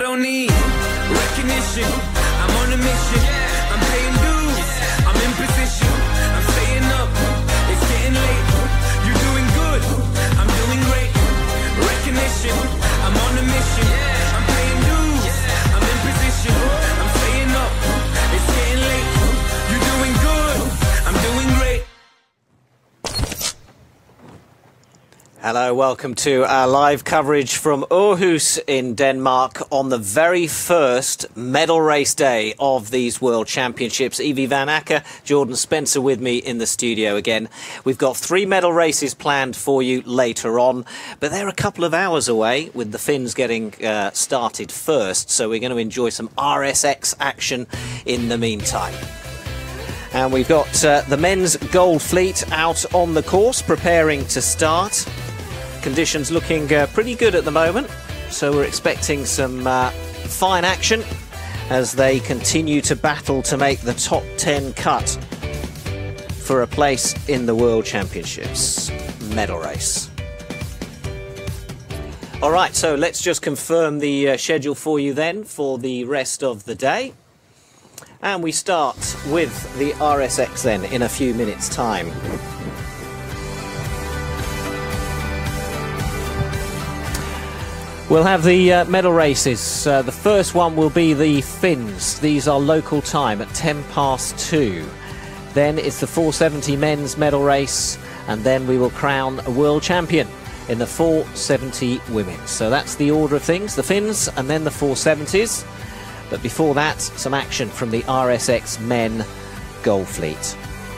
don't need recognition. I'm on a mission. I'm paying dues. I'm in position. I'm staying up. It's getting late. You're doing good. I'm doing great. Recognition. I'm on a mission. I'm paying dues. I'm in position. I'm staying up. It's getting late. You're doing good. I'm doing great. Hello, welcome to our live coverage from Aarhus in Denmark on the very first medal race day of these World Championships. Evie Van Acker, Jordan Spencer with me in the studio again. We've got 3 medal races planned for you later on, but they're a couple of hours away with the Finns getting started first, so we're going to enjoy some RSX action in the meantime. And we've got the men's gold fleet out on the course, preparing to start. Conditions looking pretty good at the moment, so we're expecting some fine action as they continue to battle to make the top 10 cut for a place in the World Championships medal race. All right, so let's just confirm the schedule for you then for the rest of the day. And we start with the RSX then in a few minutes' time. We'll have the medal races. The first one will be the Finns. These are local time at 2:10. Then it's the 470 men's medal race, and then we will crown a world champion in the 470 women. So that's the order of things, the Finns and then the 470s. But before that, some action from the RSX men gold fleet.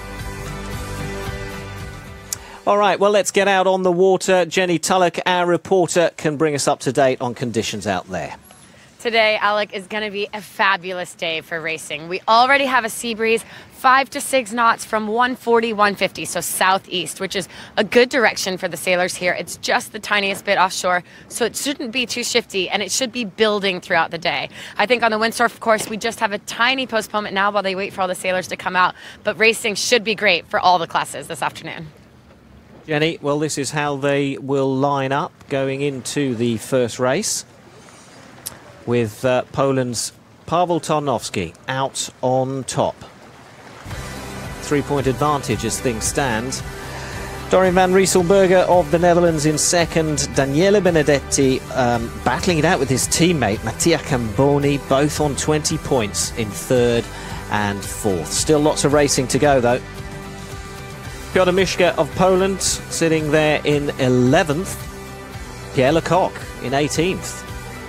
All right, well, let's get out on the water. Jenny Tulloch, our reporter, can bring us up to date on conditions out there. Today, Alec, is going to be a fabulous day for racing. We already have a sea breeze, 5 to 6 knots from 140, 150, so southeast, which is a good direction for the sailors here. It's just the tiniest bit offshore, so it shouldn't be too shifty, and it should be building throughout the day. I think on the windsurf course, we just have a tiny postponement now while they wait for all the sailors to come out, but racing should be great for all the classes this afternoon. Jenny, well, this is how they will line up going into the first race, with Poland's Paweł Tarnowski out on top. 3-point advantage as things stand. Dorian van Rieselberger of the Netherlands in second. Daniele Benedetti battling it out with his teammate Mattia Camboni, both on 20 points in third and fourth. Still lots of racing to go, though. Piotr Miszka of Poland sitting there in 11th. Pierre Lecoq in 18th.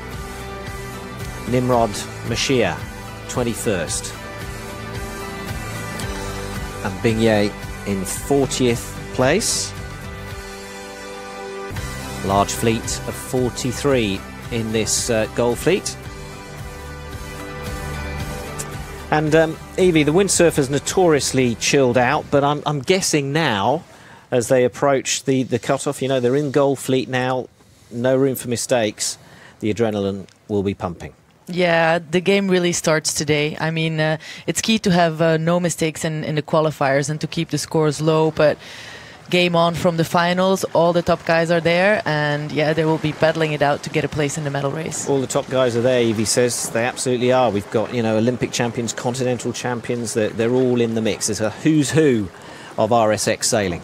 Nimrod Mashia, 21st. And Bingye in 40th place. Large fleet of 43 in this gold fleet. And Evie, the windsurfers notoriously chilled out, but I'm guessing now, as they approach the cutoff, you know, they're in gold fleet now, no room for mistakes. The adrenaline will be pumping. Yeah, the game really starts today. I mean, it's key to have no mistakes in the qualifiers and to keep the scores low, but game on from the finals, all the top guys are there, and yeah, they will be battling it out to get a place in the medal race. All the top guys are there, Evie says. They absolutely are. We've got, you know, Olympic champions, continental champions, they're all in the mix. There's a who's who of RSX sailing.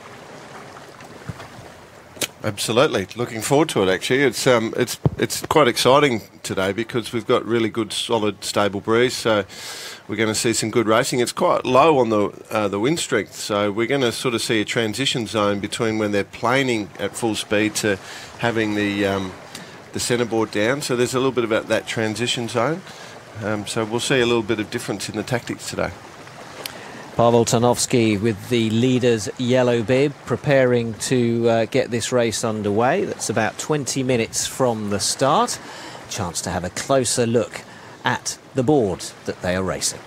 Absolutely, looking forward to it. Actually, it's quite exciting today because we've got really good, solid, stable breeze. So we're going to see some good racing. It's quite low on the wind strength, so we're going to sort of see a transition zone between when they're planing at full speed to having the centreboard down. So there's a little bit about that transition zone. So we'll see a little bit of difference in the tactics today. Paweł Tarnowski with the leader's yellow bib, preparing to get this race underway. That's about 20 minutes from the start. Chance to have a closer look at the board that they are racing.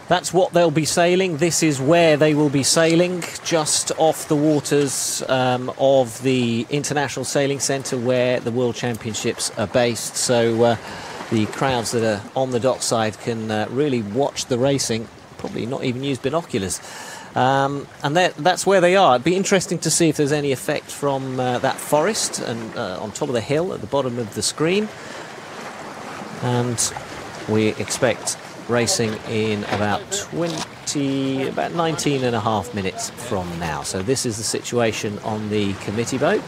That's what they'll be sailing. This is where they will be sailing, just off the waters of the International Sailing Centre where the World Championships are based. So the crowds that are on the dockside can really watch the racing, probably not even use binoculars. And that's where they are. It'd be interesting to see if there's any effect from that forest and on top of the hill at the bottom of the screen. And we expect racing in about 19 and a half minutes from now. So this is the situation on the committee boat.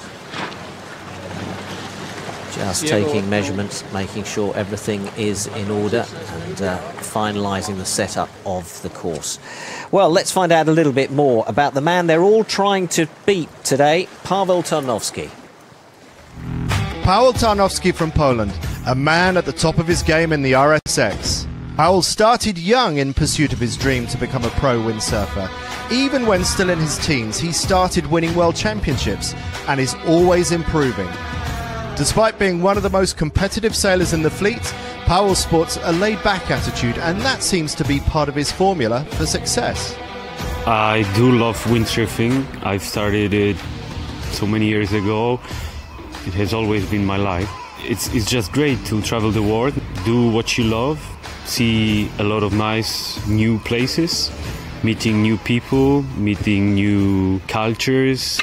Just taking measurements, making sure everything is in order and finalising the setup of the course. Well, let's find out a little bit more about the man they're all trying to beat today, Paweł Tarnowski. Paweł Tarnowski from Poland, a man at the top of his game in the RSX. Paweł started young in pursuit of his dream to become a pro windsurfer. Even when still in his teens, he started winning world championships and is always improving. Despite being one of the most competitive sailors in the fleet, Paweł sports a laid-back attitude, and that seems to be part of his formula for success. I do love windsurfing. I've started it so many years ago. It has always been my life. It's just great to travel the world, do what you love, see a lot of nice new places, meeting new people, meeting new cultures.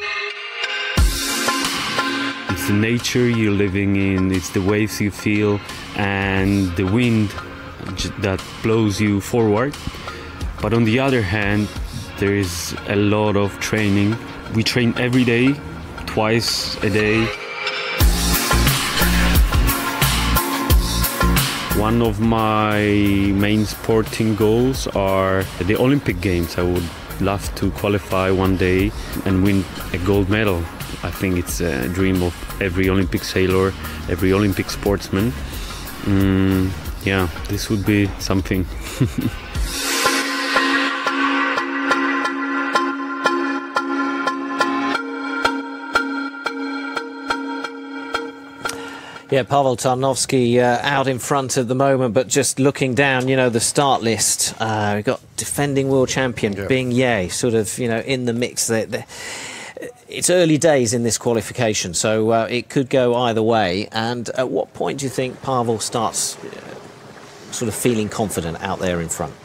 It's the nature you're living in, it's the waves you feel, and the wind that blows you forward. But on the other hand, there is a lot of training. We train every day, twice a day. One of my main sporting goals are the Olympic Games. I would love to qualify one day and win a gold medal. I think it's a dream of every Olympic sailor, every Olympic sportsman. Yeah, this would be something. Yeah, Paweł Tarnowski out in front at the moment, but just looking down, the start list, we've got defending world champion Bing Ye, sort of, in the mix. It's early days in this qualification, so it could go either way. And at what point do you think Paweł starts sort of feeling confident out there in front?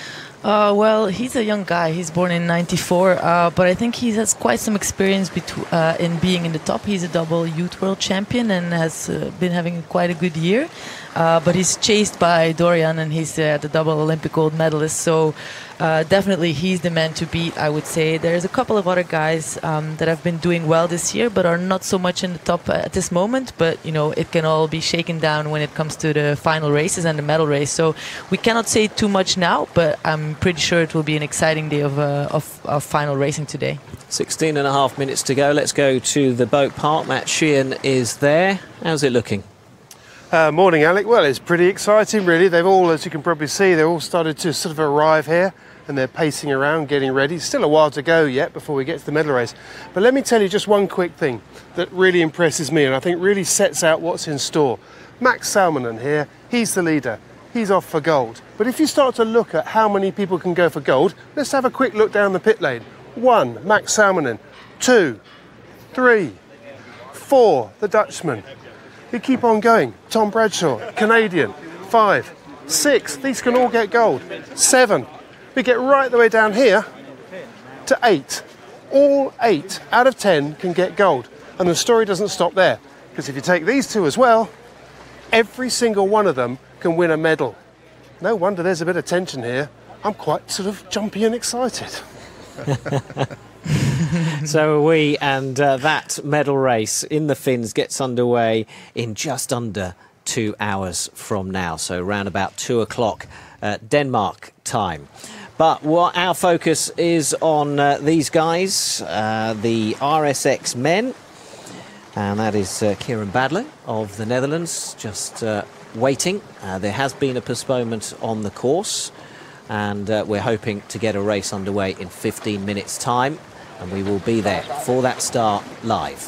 Well, he's a young guy. He's born in '94, but I think he has quite some experience in being in the top. He's a double youth world champion and has been having quite a good year. But he's chased by Dorian, and he's the double Olympic gold medalist. So definitely he's the man to beat, I would say. There's a couple of other guys that have been doing well this year, but are not so much in the top at this moment. But, it can all be shaken down when it comes to the final races and the medal race. So we cannot say too much now, but I'm pretty sure it will be an exciting day of final racing today. 16 and a half minutes to go. Let's go to the boat park. Matt Sheehan is there. How's it looking? Morning, Alec. Well, it's pretty exciting, really. They've all, as you can probably see, they've all started to sort of arrive here and they're pacing around, getting ready. Still a while to go yet before we get to the medal race. But let me tell you just one quick thing that really impresses me and I think really sets out what's in store. Max Salminen here, he's the leader. He's off for gold. But if you start to look at how many people can go for gold, let's have a quick look down the pit lane. 1, Max Salminen. 2, 3, 4, the Dutchman. We keep on going. Tom Bradshaw, Canadian. 5, 6, these can all get gold. 7, we get right the way down here to 8. All 8 out of 10 can get gold. And the story doesn't stop there, because if you take these two as well, every single one of them can win a medal. No wonder there's a bit of tension here. I'm quite sort of jumpy and excited. So are we, and that medal race in the Finns gets underway in just under 2 hours from now, so around about 2 o'clock Denmark time. But what our focus is on these guys, the RSX men, and that is Kieran Badler of the Netherlands, just waiting. There has been a postponement on the course, and we're hoping to get a race underway in 15 minutes' time, and we will be there for that start live.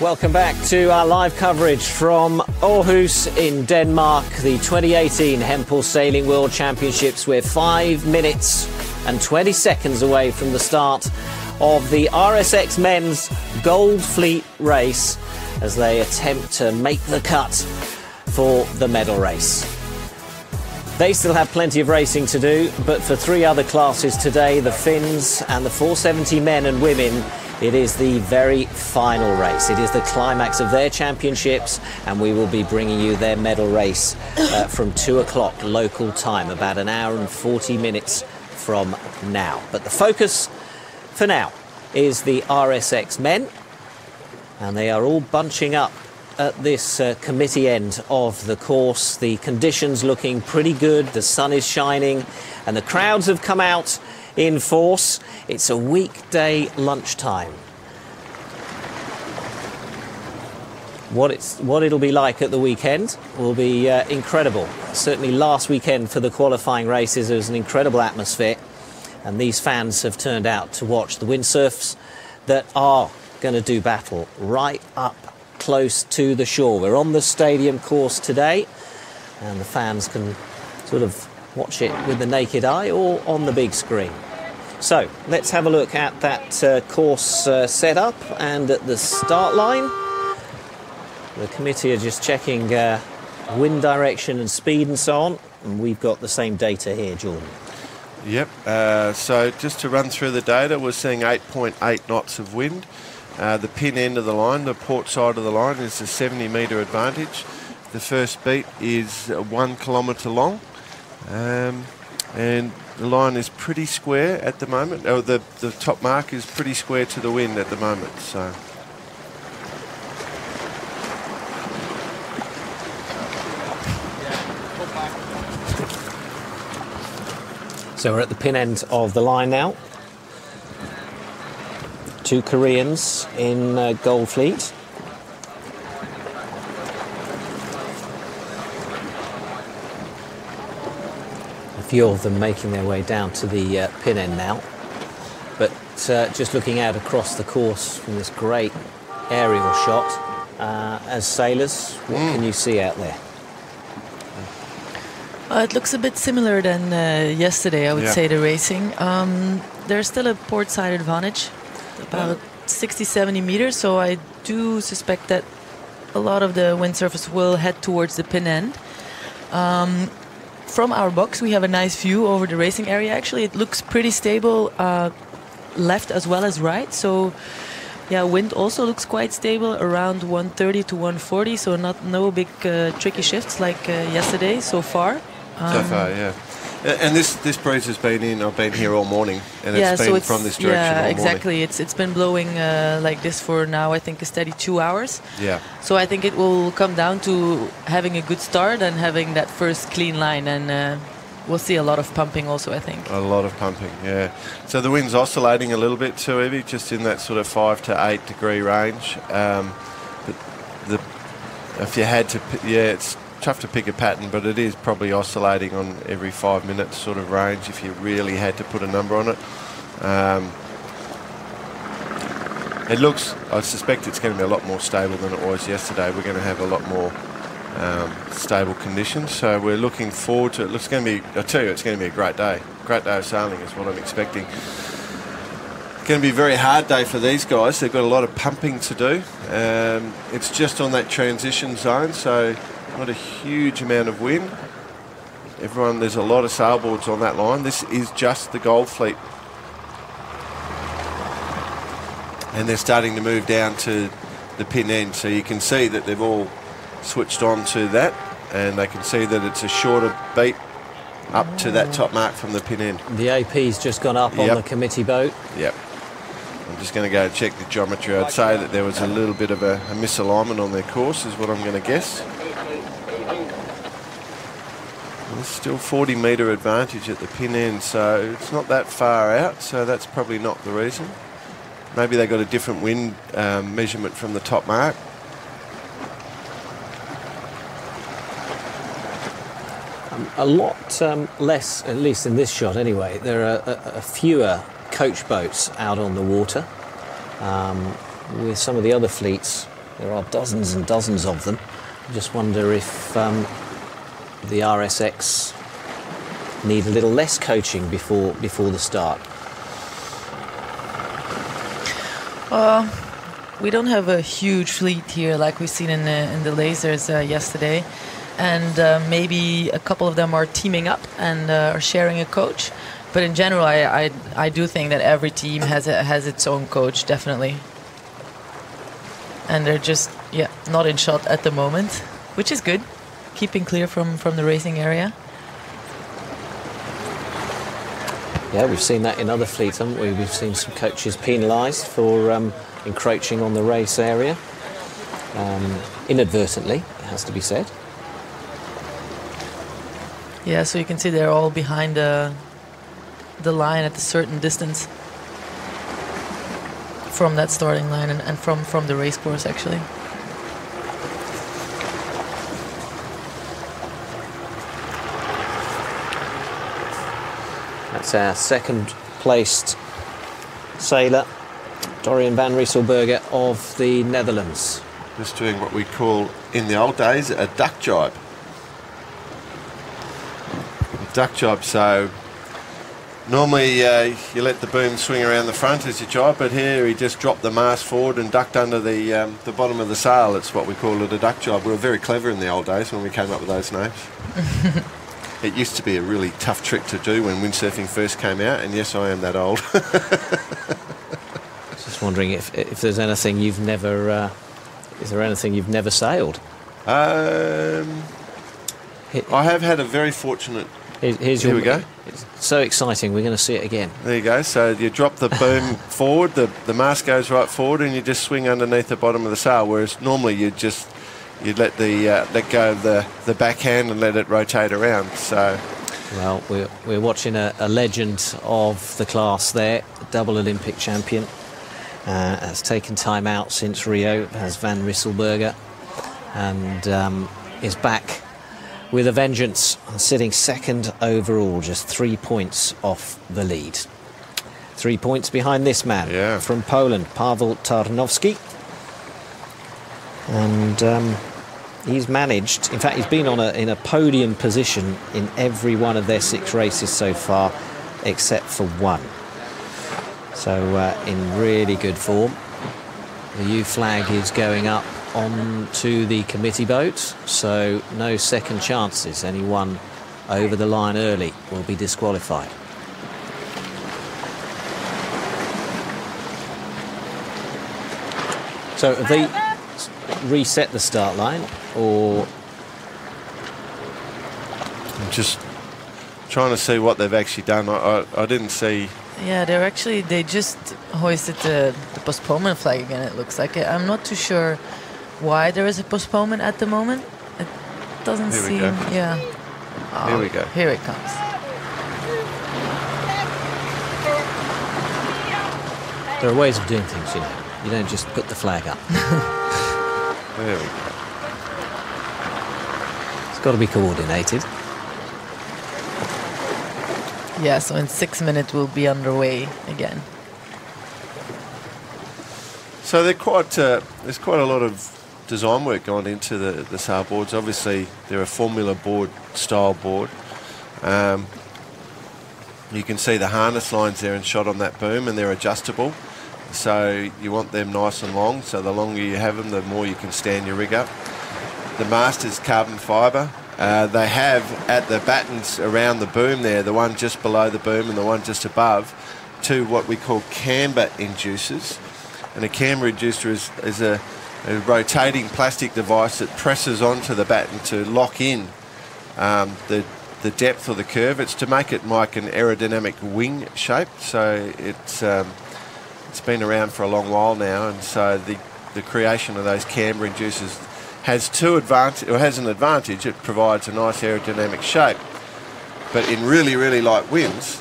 Welcome back to our live coverage from Aarhus in Denmark, the 2018 Hempel Sailing World Championships. We're 5 minutes and 20 seconds away from the start of the RSX Men's Gold Fleet race as they attempt to make the cut for the medal race. They still have plenty of racing to do, but for 3 other classes today, the Finns and the 470 men and women, it is the very final race. It is the climax of their championships, and we will be bringing you their medal race from 2 o'clock local time, about an hour and 40 minutes from now. But the focus for now is the RSX men, and they are all bunching up at this committee end of the course. The conditions looking pretty good, the sun is shining, and the crowds have come out in force. It's a weekday lunchtime. What it'll be like at the weekend will be incredible. Certainly last weekend for the qualifying races, there was an incredible atmosphere, and these fans have turned out to watch the windsurfs that are going to do battle right up close to the shore. We're on the stadium course today, and the fans can sort of watch it with the naked eye or on the big screen. So let's have a look at that course setup, and at the start line the committee are just checking wind direction and speed and so on, and we've got the same data here, Jordan. Yep, so just to run through the data, we're seeing 8.8 knots of wind. The pin end of the line, the port side of the line, is a 70-metre advantage. The first beat is 1 kilometre long, and the line is pretty square at the moment. Oh, the top mark is pretty square to the wind at the moment. So we're at the pin end of the line now. 2 Koreans in Gold Fleet. A few of them making their way down to the pin end now. But just looking out across the course from this great aerial shot, as sailors, what can you see out there? It looks a bit similar than yesterday, I would say, the racing. There's still a port side advantage, about 60-70 meters, so I do suspect that a lot of the windsurfers will head towards the pin end. From our box, we have a nice view over the racing area. Actually, it looks pretty stable, left as well as right. So, yeah, wind also looks quite stable, around 130 to 140. So no big tricky shifts like yesterday so far. So far, yeah. And this breeze has been in. I've been here all morning, and it's been from this direction all morning. Yeah, exactly. It's been blowing like this for now, I think, a steady 2 hours. Yeah. So I think it will come down to having a good start and having that first clean line, and we'll see a lot of pumping also, I think. A lot of pumping, yeah. So the wind's oscillating a little bit too, Evie, just in that sort of 5 to 8 degree range. But if you had to, it's tough to pick a pattern, but it is probably oscillating on every 5 minutes sort of range if you really had to put a number on it. It looks, I suspect it's going to be a lot more stable than it was yesterday. We're going to have a lot more stable conditions, so we're looking forward to it. It's going to be, I tell you, it's going to be a great day. Great day of sailing is what I'm expecting. It's going to be a very hard day for these guys. They've got a lot of pumping to do. It's just on that transition zone, so not a huge amount of wind. There's a lot of sailboards on that line. This is just the Gold Fleet. And they're starting to move down to the pin end, so you can see that they've all switched on to that, and they can see that it's a shorter beat up to that top mark from the pin end. The AP's just gone up on the committee boat. Yep. I'm just going to go check the geometry. I'd say that there was a little bit of a misalignment on their course, is what I'm going to guess. There's still 40-metre advantage at the pin end, so it's not that far out, so that's probably not the reason. Maybe they got a different wind measurement from the top mark. A lot less, at least in this shot anyway. There are a fewer coach boats out on the water, with some of the other fleets There are dozens and dozens of them. I just wonder if the RSX need a little less coaching before the start. We don't have a huge fleet here like we've seen in the lasers yesterday, and maybe a couple of them are teaming up and are sharing a coach. But in general, I do think that every team has its own coach, definitely. And they're just not in shot at the moment, which is good, keeping clear from the racing area. Yeah, we've seen that in other fleets, haven't we? We've seen some coaches penalised for encroaching on the race area, inadvertently, it has to be said. Yeah, so you can see they're all behind the line at a certain distance from that starting line and from the race course, actually. That's our second placed sailor, Dorian van Rieselberghe of the Netherlands. Just doing what we call, in the old days, a duck jibe. A duck jibe, so normally you let the boom swing around the front as you jibe, but here he just dropped the mast forward and ducked under the bottom of the sail. It's what we call it, a duck jibe. We were very clever in the old days when we came up with those names. It used to be a really tough trick to do when windsurfing first came out, and yes, I am that old. Just wondering if there's anything you've never... is there anything you've never sailed? I have had a very fortunate... Here we go. It's so exciting, we're going to see it again. There you go. So you drop the boom forward, the mast goes right forward, and you just swing underneath the bottom of the sail, whereas normally you'd let go of the backhand and let it rotate around. So, well, we're watching a legend of the class there, double Olympic champion. Has taken time out since Rio, has Van Rieselberghe, and is back with a vengeance, sitting second overall, just 3 points off the lead. 3 points behind this man from Poland, Paweł Tarnowski. And he's managed, in fact, he's been in a podium position in every one of their 6 races so far, except for one. So in really good form. The U flag is going up onto the committee boat, so no second chances. Anyone over the line early will be disqualified. So have they reset the start line, or... I'm just trying to see what they've actually done. I didn't see... Yeah, they just hoisted the postponement flag again, it looks like. I'm not too sure why there is a postponement at the moment. It doesn't seem... Yeah. Oh, here we go. Here it comes. There are ways of doing things, you know. You don't just put the flag up. There we go. It's got to be coordinated. Yeah, so in 6 minutes we'll be underway again. So there's quite a lot of design work gone into the sail boards. Obviously, they're a Formula board style board. You can see the harness lines there and shot on that boom, and they're adjustable. So you want them nice and long, so the longer you have them, the more you can stand your rig up. The mast is carbon fibre. They have at the battens around the boom there, the one just below the boom and the one just above, 2 what we call camber inducers. And a camber inducer is a rotating plastic device that presses onto the batten to lock in the depth or the curve. It's to make it like an aerodynamic wing shape. So it's been around for a long while now, and so the creation of those camber inducers has an advantage. It provides a nice aerodynamic shape, but in really, really light winds,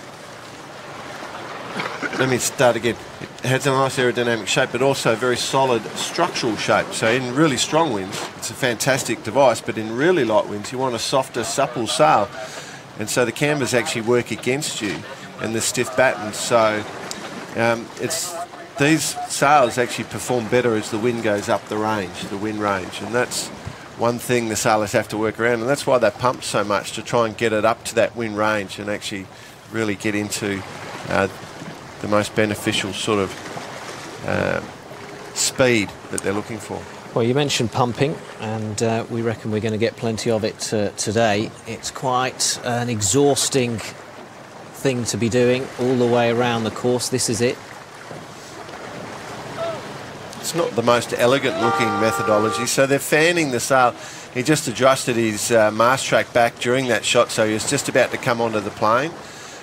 let me start again. It has a nice aerodynamic shape, but also a very solid structural shape. So in really strong winds, it's a fantastic device, but in really light winds, you want a softer, supple sail. And so the cambers actually work against you and the stiff battens. So these sails actually perform better as the wind goes up the range, the wind range, and that's one thing the sailors have to work around, and that's why they pump so much, to try and get it up to that wind range and actually really get into the most beneficial sort of speed that they're looking for. Well, you mentioned pumping, and we reckon we're going to get plenty of it today. It's quite an exhausting thing to be doing all the way around the course. This is it. It's not the most elegant looking methodology, so they're fanning the sail. He just adjusted his mast track back during that shot, so he was just about to come onto the plane.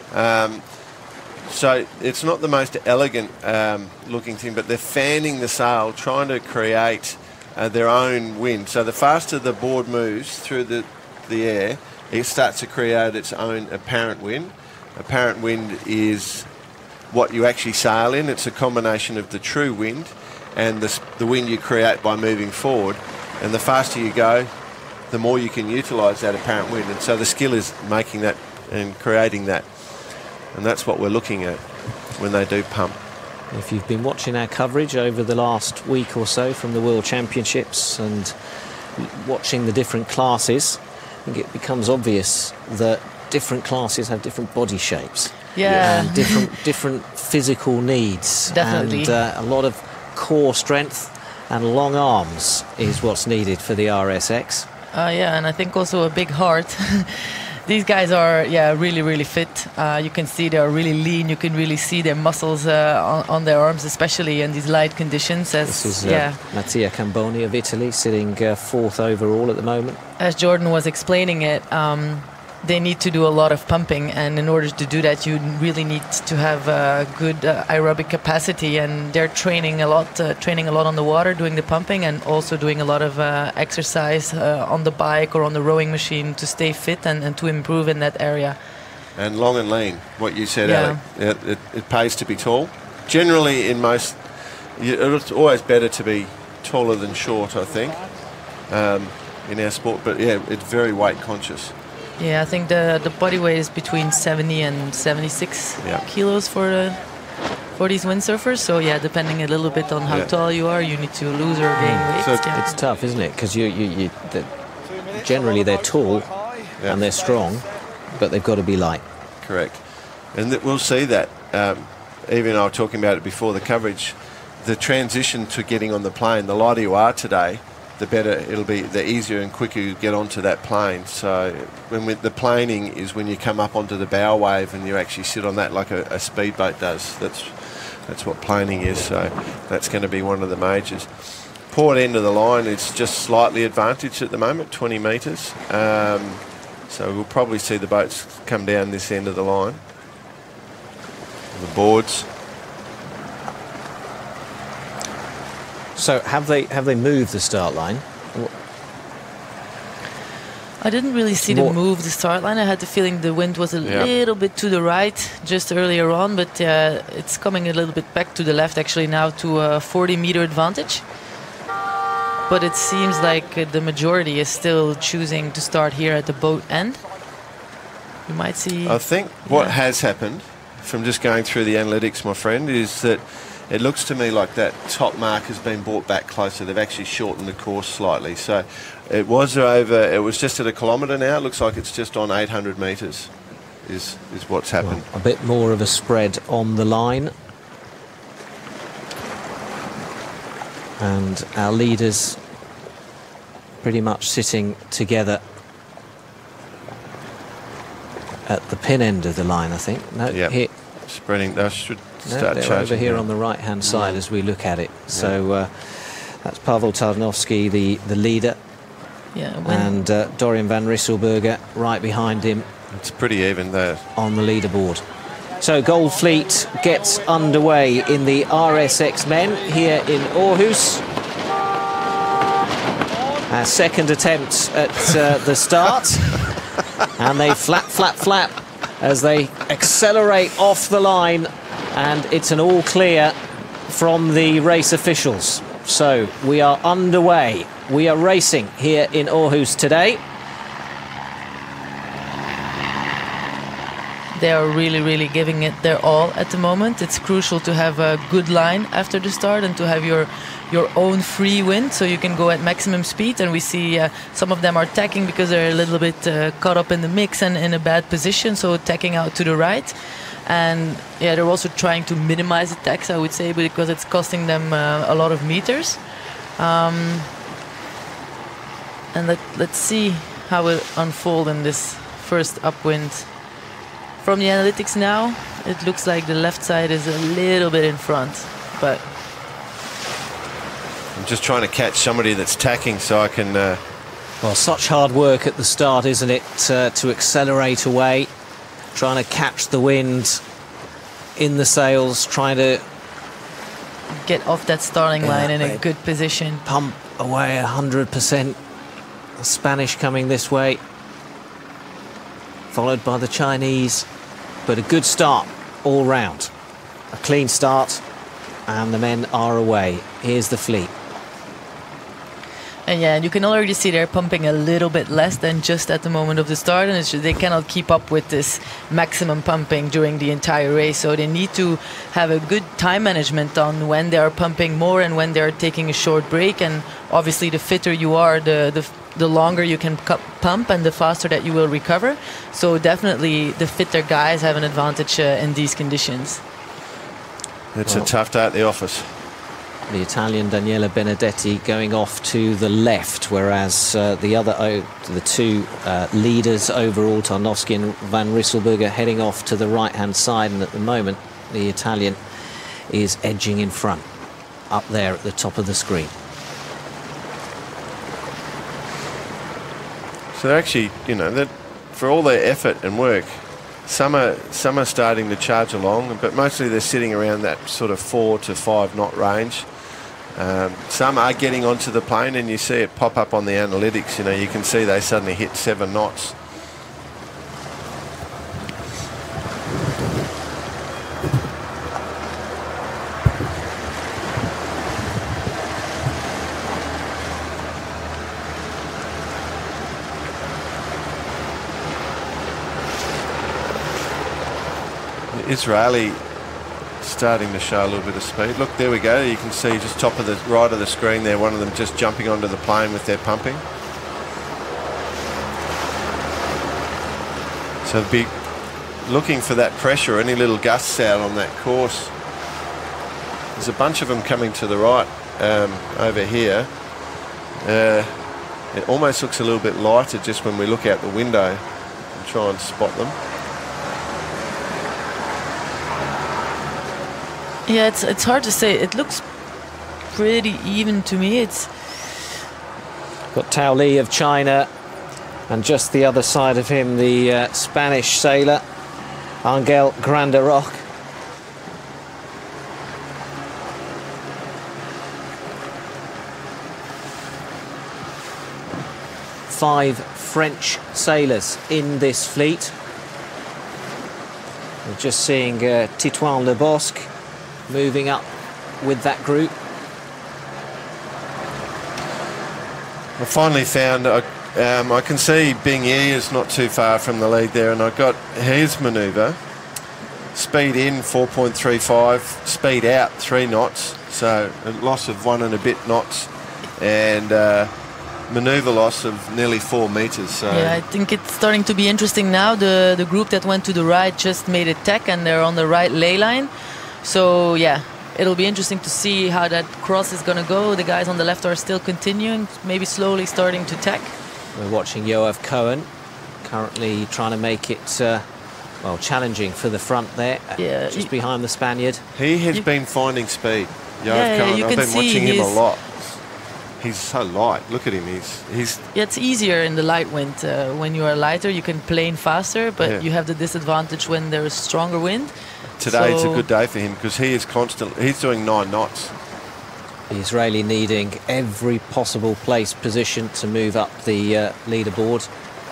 So it's not the most elegant looking thing, but they're fanning the sail, trying to create their own wind. So the faster the board moves through the air, it starts to create its own apparent wind. Apparent wind is what you actually sail in. It's a combination of the true wind and the wind you create by moving forward. And the faster you go, the more you can utilise that apparent wind. And so the skill is making that and creating that. And that's what we're looking at when they do pump. If you've been watching our coverage over the last week or so from the World Championships and watching the different classes, I think it becomes obvious that different classes have different body shapes. Yeah. And different physical needs. Definitely. And a lot of core strength and long arms is what's needed for the RSX. Yeah, and I think also a big heart. These guys are, really, really fit. You can see they're really lean. You can really see their muscles on their arms, especially in these light conditions. This is Mattia Camboni of Italy, sitting fourth overall at the moment. As Jordan was explaining it, they need to do a lot of pumping, and in order to do that, you really need to have good aerobic capacity. And they're training a lot on the water, doing the pumping, and also doing a lot of exercise on the bike or on the rowing machine to stay fit and to improve in that area. And long and lean, what you said, Alec. It pays to be tall. Generally, it's always better to be taller than short, I think, in our sport. But yeah, it's very weight conscious. Yeah, I think the body weight is between 70 and 76 kilos for these windsurfers. So yeah, depending a little bit on how tall you are, you need to lose or gain weight. So it's tough, isn't it? Because generally they're tall and they're strong, but they've got to be light. Correct. And we'll see that. Even I was talking about it before the coverage. The transition to getting on the plane, the lighter you are today, the better it'll be, the easier and quicker you get onto that plane. So the planing is when you come up onto the bow wave and you actually sit on that like a speedboat does. That's what planing is. So that's going to be one of the majors. Port end of the line is just slightly advantaged at the moment, 20 metres. So we'll probably see the boats come down this end of the line. The boards. So have they moved the start line? I didn't really see them move the start line. I had the feeling the wind was a little bit to the right just earlier on, but it's coming a little bit back to the left actually now to a 40-meter advantage. But it seems like the majority is still choosing to start here at the boat end. You might see... I think what has happened, from just going through the analytics, my friend, is that it looks to me like that top mark has been brought back closer. They've actually shortened the course slightly. So it was just at a kilometre now. It looks like it's just on 800 metres is what's happened. Well, a bit more of a spread on the line. And our leaders pretty much sitting together at the pin end of the line, I think. No, here. Spreading, they should start they're over here on the right-hand side as we look at it. So that's Pavel Tarnowski, the leader. And Dorian van Rysselberger right behind him. It's pretty even there. On the leaderboard. So Goldfleet gets underway in the RSX men here in Aarhus. Our second attempt at the start. And they flap as they accelerate off the line, and it's an all clear from the race officials. So we are underway. We are racing here in Aarhus today. They are really, really giving it their all at the moment. It's crucial to have a good line after the start and to have your own free wind so you can go at maximum speed. And we see some of them are tacking because they're a little bit caught up in the mix and in a bad position, so tacking out to the right. And yeah, they're also trying to minimize the tacks, I would say, because it's costing them a lot of meters. And let's see how it unfolds in this first upwind. From the analytics now, it looks like the left side is a little bit in front, but I'm just trying to catch somebody that's tacking so I can... Well, such hard work at the start, isn't it, to accelerate away, trying to catch the wind in the sails, trying to get off that starting line in a good position. Pump away 100%. The Spanish coming this way, followed by the Chinese, but a good start all round. A clean start, and the men are away. Here's the fleet. And yeah, you can already see they're pumping a little bit less than just at the moment of the start, and it's just, they cannot keep up with this maximum pumping during the entire race. So they need to have a good time management on when they are pumping more and when they are taking a short break. And obviously, the fitter you are, the longer you can pump and the faster that you will recover. So definitely, the fitter guys have an advantage in these conditions. It's a tough day at the office. The Italian Daniela Benedetti going off to the left, whereas the two leaders overall, Tarnowski and Van Rysselberger, heading off to the right-hand side. And at the moment, the Italian is edging in front, up there at the top of the screen. So actually, you know, that for all their effort and work, some are starting to charge along, but mostly they're sitting around that sort of 4 to 5 knot range. Some are getting onto the plane, and you see it pop up on the analytics. You know, you can see they suddenly hit 7 knots. The Israeli starting to show a little bit of speed. Look, there we go. You can see just top of the right of the screen there, one of them just jumping onto the plane with their pumping. So be looking for that pressure, any little gusts out on that course. There's a bunch of them coming to the right over here. It almost looks a little bit lighter just when we look out the window and try and spot them. Yeah, it's hard to say. It looks pretty even to me. It's got Tao Li of China, and just the other side of him, the Spanish sailor, Angel Granderoch. Five French sailors in this fleet. We're just seeing Titouan Le Bosque moving up with that group. I finally found I can see Bing Yi is not too far from the lead there, and I got his manoeuvre. Speed in 4.35, speed out 3 knots, so a loss of 1 and a bit knots, and manoeuvre loss of nearly 4 meters. So yeah, I think it's starting to be interesting now. The group that went to the right just made a tack, and they're on the right ley line. So yeah, it'll be interesting to see how that cross is going to go. The guys on the left are still continuing, maybe slowly starting to tack. We're watching Yoav Cohen, currently trying to make it, well, challenging for the front there, yeah, just behind the Spaniard. He has been finding speed. Yoav Cohen, I've been watching him a lot. He's so light. Look at him. He's. Yeah, it's easier in the light wind. When you are lighter, you can plane faster, but yeah, you have the disadvantage when there is stronger wind. Today it's a good day for him because he is constantly. He's doing 9 knots. The Israeli needing every possible place position to move up the leaderboard.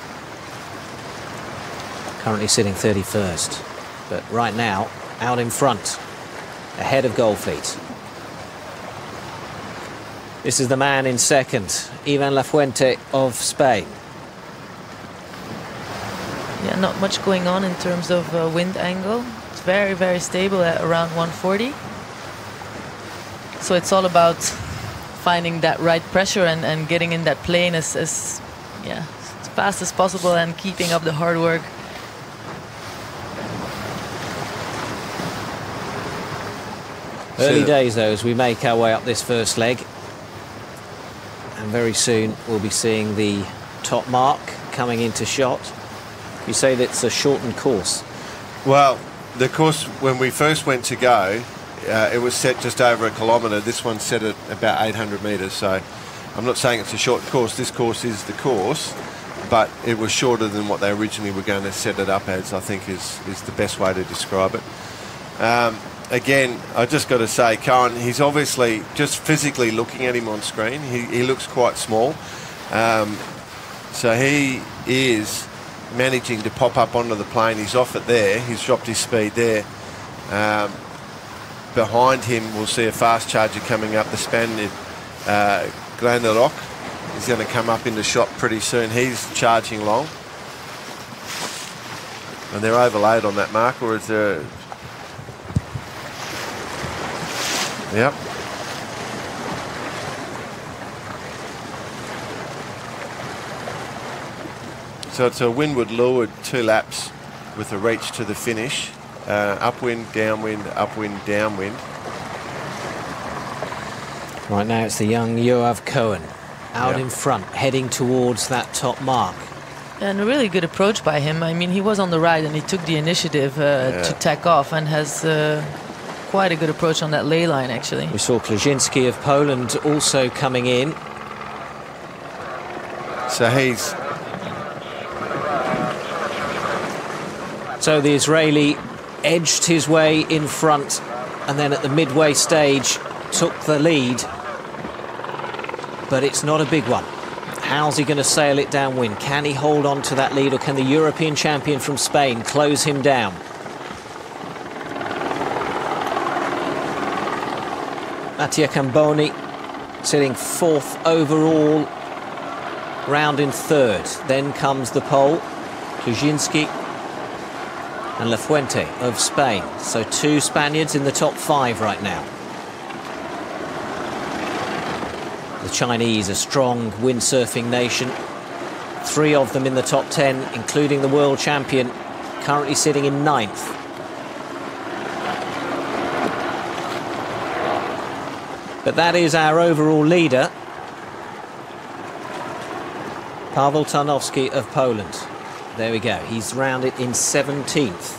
Currently sitting 31st, but right now out in front, ahead of Goldfleet. This is the man in second, Ivan Lafuente of Spain. Yeah, not much going on in terms of wind angle. It's very, very stable at around 140. So it's all about finding that right pressure and getting in that plane as fast as possible and keeping up the hard work. Early days though, as we make our way up this first leg, and very soon we'll be seeing the top mark coming into shot. You say that it's a shortened course. Well, the course when we first went to go, it was set just over a kilometre. This one's set at about 800 metres, so I'm not saying it's a short course. This course is the course, but it was shorter than what they originally were going to set it up as, I think is the best way to describe it. Again, I just got to say, Cohen, he's obviously, just physically looking at him on screen, he looks quite small. So he is managing to pop up onto the plane. He's off it there. He's dropped his speed there. Behind him, we'll see a fast charger coming up. The Spaniard, Glanderoc, is going to come up into shot pretty soon. He's charging long. And they're overlaid on that mark, or is there... Yep. So it's a windward-leeward 2 laps with a reach to the finish. Upwind, downwind, upwind, downwind. Right now it's the young Yoav Cohen out in front, heading towards that top mark. And a really good approach by him. I mean, he was on the right and he took the initiative to tack off and has quite a good approach on that ley line, actually. We saw Klajinski of Poland also coming in. So he's... So the Israeli edged his way in front and then at the midway stage took the lead. But it's not a big one. How's he going to sail it downwind? Can he hold on to that lead, or can the European champion from Spain close him down? Mattia Camboni sitting 4th overall, round in 3rd. Then comes the pole, Klajinski and La Fuente of Spain. So 2 Spaniards in the top 5 right now. The Chinese, a strong windsurfing nation. 3 of them in the top 10, including the world champion, currently sitting in 9th. But that is our overall leader, Paweł Tarnowski of Poland. There we go. He's rounded in 17th.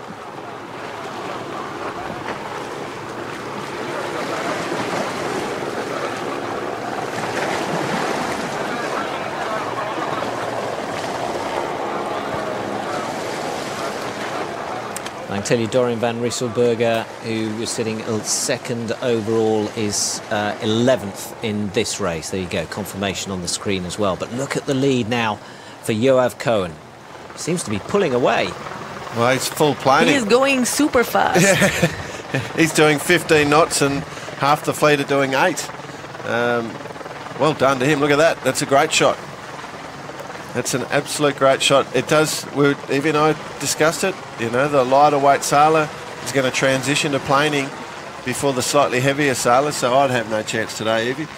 I can tell you Dorian van Rysselberger, who was sitting 2nd overall, is 11th in this race. There you go, confirmation on the screen as well. But look at the lead now for Yoav Cohen. Seems to be pulling away. Well, he's full planing. He is going super fast. Yeah. He's doing 15 knots and half the fleet are doing 8. Well done to him. Look at that. That's a great shot. That's an absolute great shot. It does, Evie and I discussed it, you know, the lighter weight sailor is going to transition to planing before the slightly heavier sailor, so I'd have no chance today, Evie.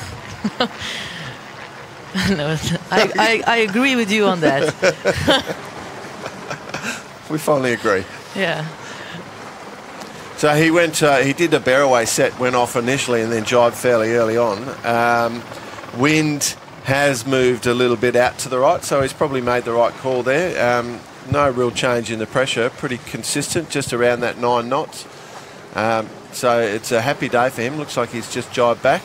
No, I agree with you on that. We finally agree. Yeah. So he went, he did a barroway set, went off initially and then jibed fairly early on. Wind has moved a little bit out to the right, so he's probably made the right call there. No real change in the pressure, pretty consistent, just around that 9 knots. So it's a happy day for him. Looks like he's just jibed back.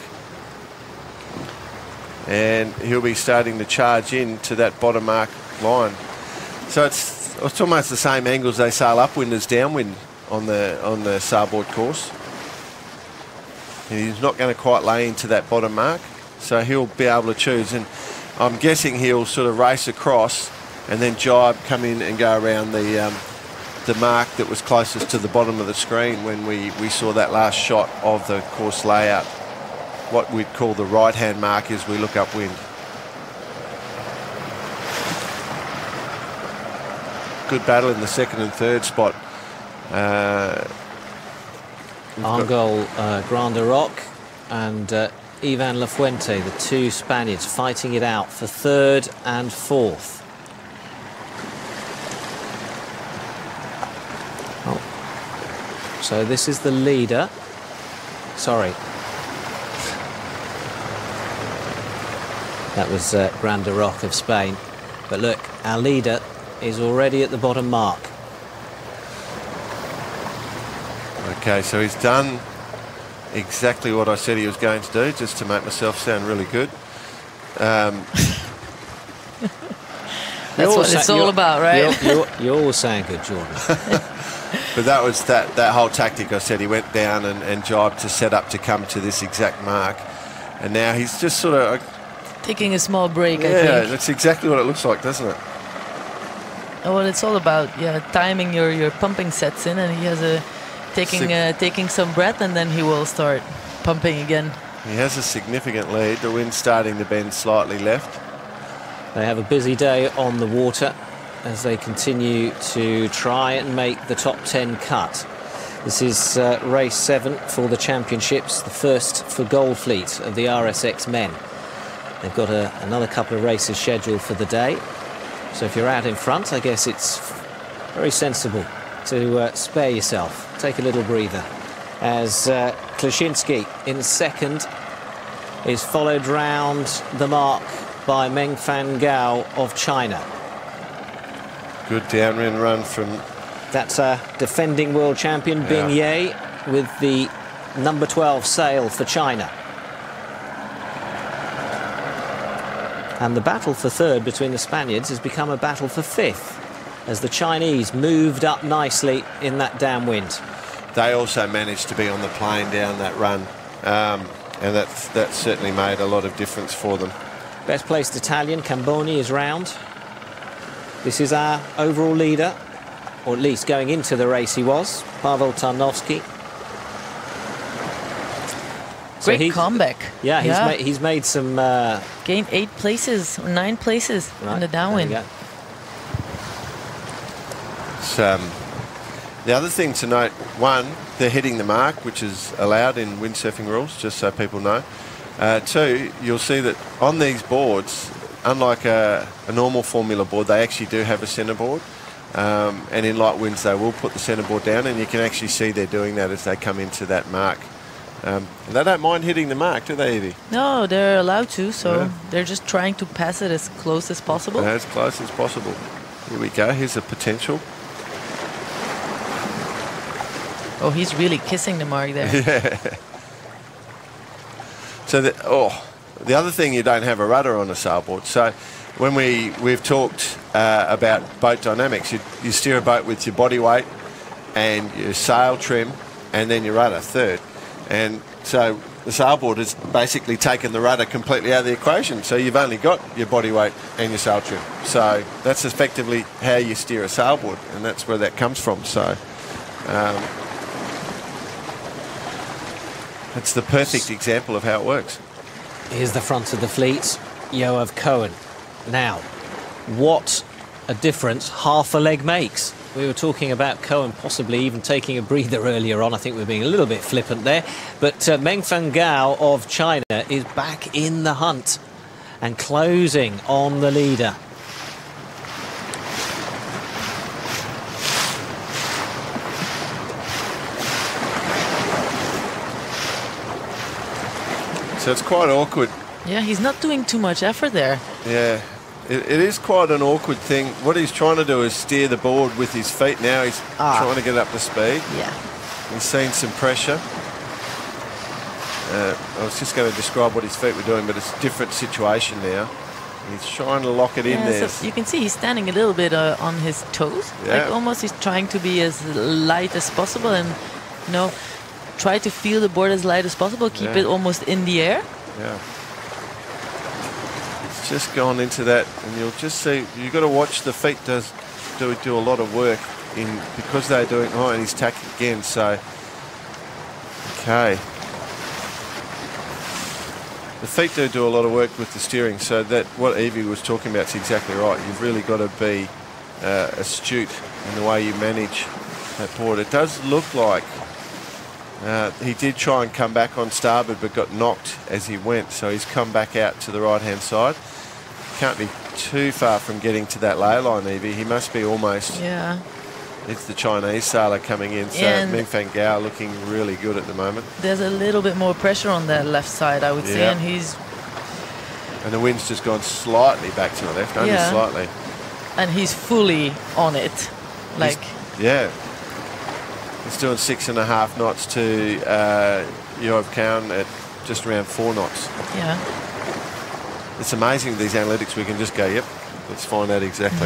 And he'll be starting to charge in to that bottom mark line. So it's almost the same angles they sail upwind as downwind on the starboard course. And he's not going to quite lay into that bottom mark, so he'll be able to choose. And I'm guessing he'll sort of race across and then jibe, come in and go around the mark that was closest to the bottom of the screen when we saw that last shot of the course layout. What we'd call the right-hand mark as we look upwind. good battle in the second and third spot. Angol Grande Roc and Ivan Lafuente, the two Spaniards fighting it out for third and fourth. Oh. So this is the leader. Sorry. That was Grande Roc of Spain. But look, our leader is already at the bottom mark. Okay, so he's done exactly what I said he was going to do, just to make myself sound really good. That's what it's all about, right? You're all saying good, Jordan. But that was that whole tactic I said. He went down and jibed to set up to come to this exact mark. And now he's just sort of... taking a small break, I yeah, think. that's exactly what it looks like, doesn't it? Oh, well, it's all about timing your pumping sets in, and he has taking some breath, and then he will start pumping again. He has a significant lead. The wind's starting to bend slightly left. They have a busy day on the water as they continue to try and make the top 10 cut. This is race 7 for the championships, the first for Goldfleet of the RSX men. They've got another couple of races scheduled for the day. So if you're out in front, I guess it's very sensible to spare yourself. Take a little breather. As Kleczynski in second is followed round the mark by Meng Fan Gao of China. Good downwind run from... That's defending world champion Bing Ye with the number 12 sail for China. And the battle for third between the Spaniards has become a battle for fifth as the Chinese moved up nicely in that downwind. They also managed to be on the plane down that run, and that certainly made a lot of difference for them. Best placed Italian, Camboni, is round. This is our overall leader, or at least going into the race he was, Pavel Tarnowski. Great comeback. Yeah, he's made some... gained 8 places, or 9 places in the downwind. The other thing to note, one, they're hitting the mark, which is allowed in windsurfing rules, just so people know. 2, you'll see that on these boards, unlike a normal Formula board, they actually do have a centreboard. And in light winds, they will put the centreboard down, and you can actually see they're doing that as they come into that mark. They don't mind hitting the mark, do they, Evie? No, they're allowed to, so they're just trying to pass it as close as possible. As close as possible. Here we go, here's a potential. Oh, he's really kissing the mark there. Yeah. So, the other thing, you don't have a rudder on a sailboard. So, when we've talked about boat dynamics, you steer a boat with your body weight and your sail trim and then your rudder third. And so the sailboard has basically taken the rudder completely out of the equation. So you've only got your body weight and your sail trim. So that's effectively how you steer a sailboard, and that's where that comes from. So it's the perfect example of how it works. Here's the front of the fleet, Yoav Cohen. Now, what a difference half a leg makes. We were talking about Cohen possibly even taking a breather earlier on. I think we're being a little bit flippant there. But Meng Fan Gao of China is back in the hunt and closing on the leader. So it's quite awkward. Yeah, he's not doing too much effort there. Yeah. It is quite an awkward thing. What he's trying to do is steer the board with his feet. Now he's trying to get up to speed. Yeah. He's seen some pressure. I was just going to describe what his feet were doing, but it's a different situation now. He's trying to lock it in there. So you can see he's standing a little bit on his toes. Yeah. Like almost he's trying to be as light as possible and, you know, try to feel the board as light as possible. Keep it almost in the air. Yeah. Just gone into that, and you'll just see, you've got to watch the feet do a lot of work because they're doing, and he's tacking again, so okay, the feet do a lot of work with the steering, so that what Evie was talking about is exactly right. You've really got to be astute in the way you manage that board. It does look like he did try and come back on starboard but got knocked as he went, so he's come back out to the right-hand side. Can't be too far from getting to that ley line, Evie. He must be almost... Yeah. It's the Chinese sailor coming in, so Meng Fan Gao looking really good at the moment. There's a little bit more pressure on that left side, I would say, and he's... And the wind's just gone slightly back to the left, only slightly. And he's fully on it. Like... He's doing 6.5 knots to Yoav Cowan at just around 4 knots. Yeah. It's amazing, these analytics. We can just go, yep, let's find out exactly.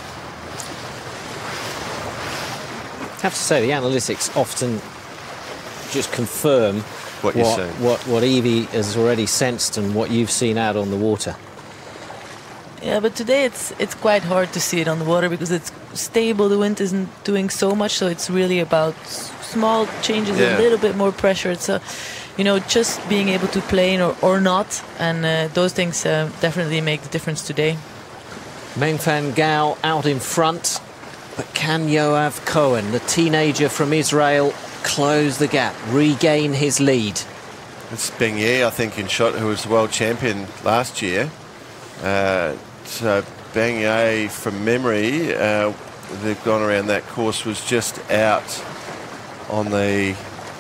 I have to say, the analytics often just confirm what you're seeing. What Evie has already sensed and what you've seen out on the water. Yeah, but today it's quite hard to see it on the water because it's stable. The wind isn't doing so much, so it's really about small changes, a little bit more pressure. It's just being able to plane or not, and those things definitely make the difference today. Meng Fan Gao out in front, but can Yoav Cowan, the teenager from Israel, close the gap, regain his lead? It's Beng Yi, I think, in shot, who was the world champion last year. So Beng Yi, from memory, they've gone around that course, was just out on the...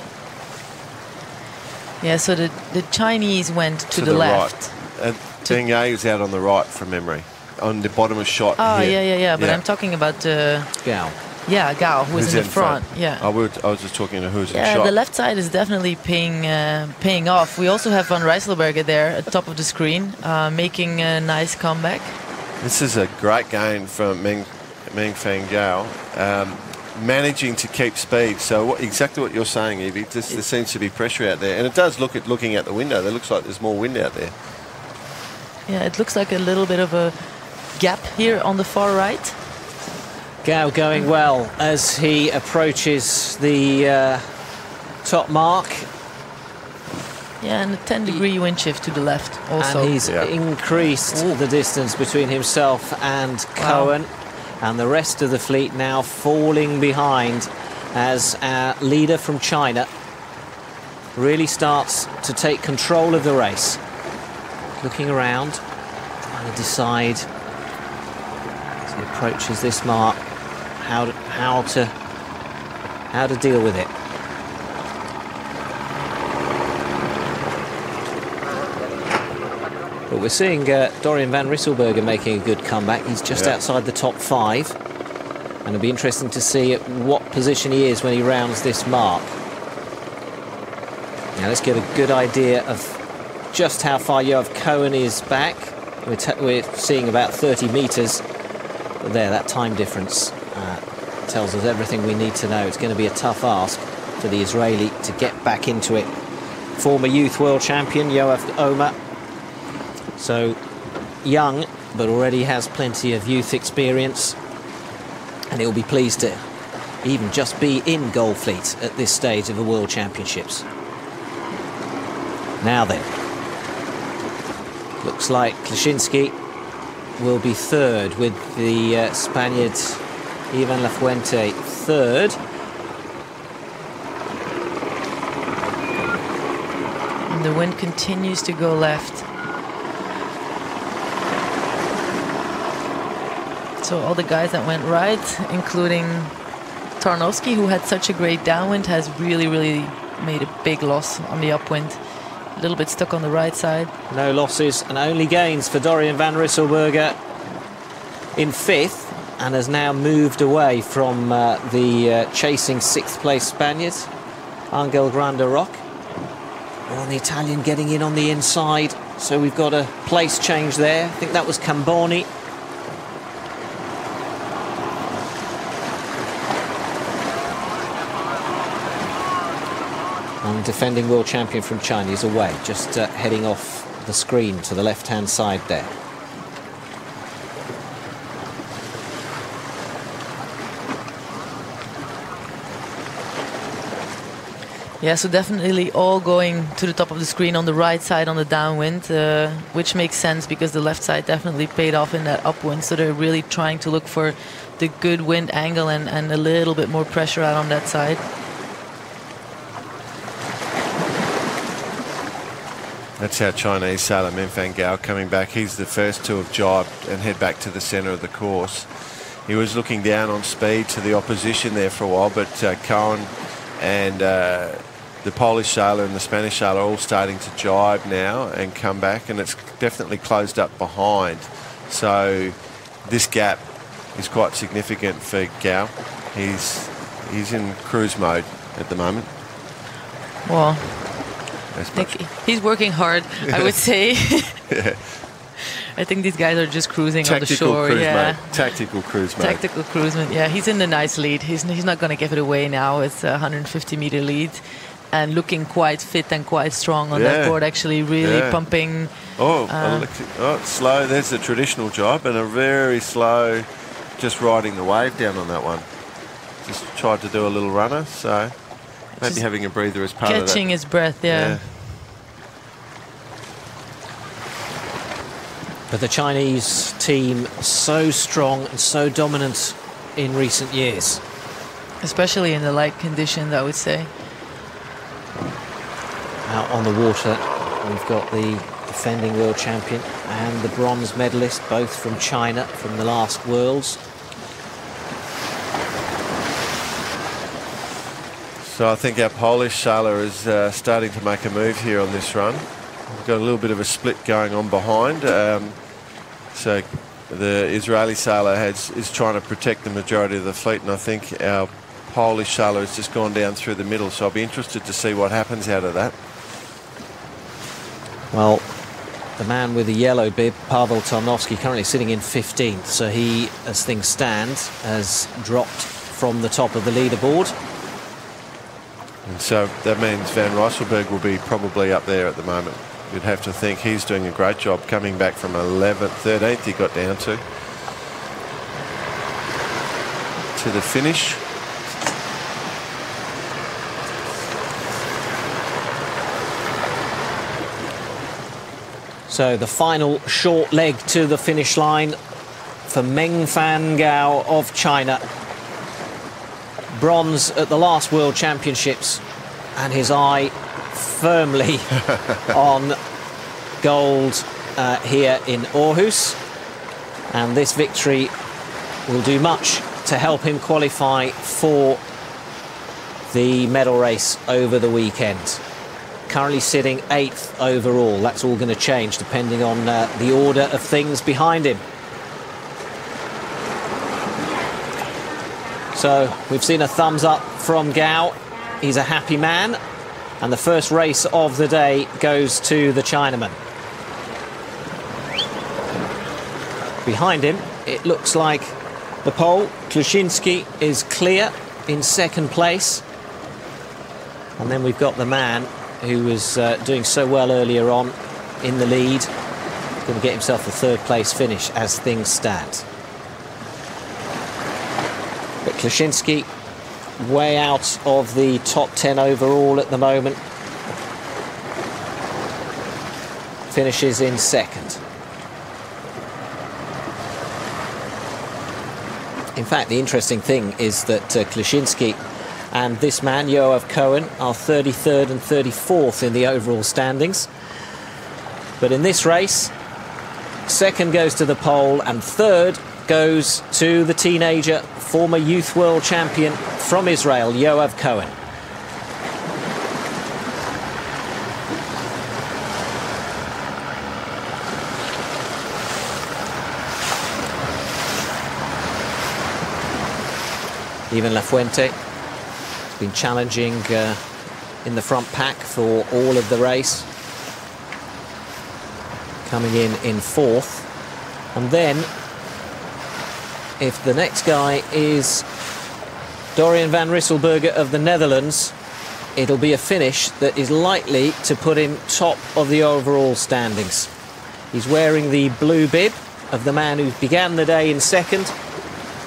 Yeah, so the Chinese went to the left. Right. Beng Yi was out on the right, from memory, on the bottom of shot. Oh, yeah. But I'm talking about Gao. Yeah, Gao, who's in the front. Yeah. I was just talking to who's in shot. Yeah, the left side is definitely paying off. We also have Van Rijsselberghe there at the top of the screen, making a nice comeback. This is a great gain from Meng Fan Gao, managing to keep speed. So exactly what you're saying, Evie, there seems to be pressure out there. And it does look at looking out the window. It looks like there's more wind out there. Yeah, it looks like a little bit of a gap here on the far right. Gao going well as he approaches the top mark. Yeah, and a 10-degree wind shift to the left also. And he's increased the distance between himself and Cowan. And the rest of the fleet now falling behind as our leader from China really starts to take control of the race. Looking around, trying to decide as he approaches this mark how to deal with it. But we're seeing Dorian Van Rijsselberghe making a good comeback. He's just outside the top 5, and it'll be interesting to see at what position he is when he rounds this mark. Now let's get a good idea of just how far Yoav Cowan is back. We're seeing about 30 metres. But there, that time difference tells us everything we need to know. It's going to be a tough ask for the Israeli to get back into it. Former youth world champion Yoav Omer. So young, but already has plenty of youth experience. And he'll be pleased to even just be in Gold Fleet at this stage of the World Championships. Now then, looks like Kleczynski will be third, with the Spaniard Ivan Lafuente third. And the wind continues to go left. So all the guys that went right, including Tarnowski, who had such a great downwind, has really made a big loss on the upwind. A little bit stuck on the right side. No losses and only gains for Dorian Van Rijsselberghe in 5th, and has now moved away from the chasing 6th place Spaniard, Angel Grande Rock. Well, the Italian getting in on the inside, so we've got a place change there. I think that was Camboni. And defending world champion from China is away, just heading off the screen to the left-hand side there. Yeah, so definitely all going to the top of the screen on the right side on the downwind, which makes sense because the left side definitely paid off in that upwind. So they're really trying to look for the good wind angle and a little bit more pressure out on that side. That's our Chinese sailor, Mengfan Gao, coming back. He's the first to have jibed and head back to the centre of the course. He was looking down on speed to the opposition there for a while, but Cohen and the Polish sailor and the Spanish sailor are all starting to jibe now and come back, and it's definitely closed up behind. So this gap is quite significant for Gao. He's in cruise mode at the moment. Well, he's working hard, I would say. Yeah. I think these guys are just cruising on the shore. Cruise yeah. mode. Tactical cruise mode. Tactical cruise mode. Yeah, he's in a nice lead. He's not going to give it away now. It's a 150-meter lead, and looking quite fit and quite strong on that board. Actually, really pumping. It's slow. There's a traditional jibe and a very slow, just riding the wave down on that one. Just tried to do a little runner, so maybe having a breather as part of that. Catching his breath. Yeah. But the Chinese team so strong and so dominant in recent years. Especially in the light conditions, I would say. Out on the water, we've got the defending world champion and the bronze medalist, both from China, from the last Worlds. So I think our Polish sailor is starting to make a move here on this run. We've got a little bit of a split going on behind. So the Israeli sailor is trying to protect the majority of the fleet, and I think our Polish sailor has just gone down through the middle. So I'll be interested to see what happens out of that. Well, the man with the yellow bib, Pavel Tarnowski, currently sitting in 15th. So he, as things stand, has dropped from the top of the leaderboard. And so that means Van Rysselberg will be probably up there at the moment. You'd have to think he's doing a great job coming back from 11th, 13th he got down to the finish. So the final short leg to the finish line for Mengfan Gao of China. Bronze at the last World Championships, and his eye firmly on gold here in Aarhus, and this victory will do much to help him qualify for the medal race over the weekend. Currently sitting 8th overall. That's all going to change depending on the order of things behind him. So we've seen a thumbs up from Gao. He's a happy man. And the first race of the day goes to the Chinaman. Behind him, it looks like the pole. Klushinsky is clear in second place. And then we've got the man who was doing so well earlier on in the lead. Going to get himself a third place finish as things stand. But Klushinsky way out of the top 10 overall at the moment. Finishes in second. In fact, the interesting thing is that Klushinsky and this man, Yoav Cohen, are 33rd and 34th in the overall standings. But in this race, second goes to the pole and third goes to the teenager, former youth world champion from Israel, Yoav Cohen. Even Lafuente has been challenging in the front pack for all of the race. Coming in fourth. And then, if the next guy is Dorian van Rysselberger of the Netherlands, it'll be a finish that is likely to put him top of the overall standings. He's wearing the blue bib of the man who began the day in second.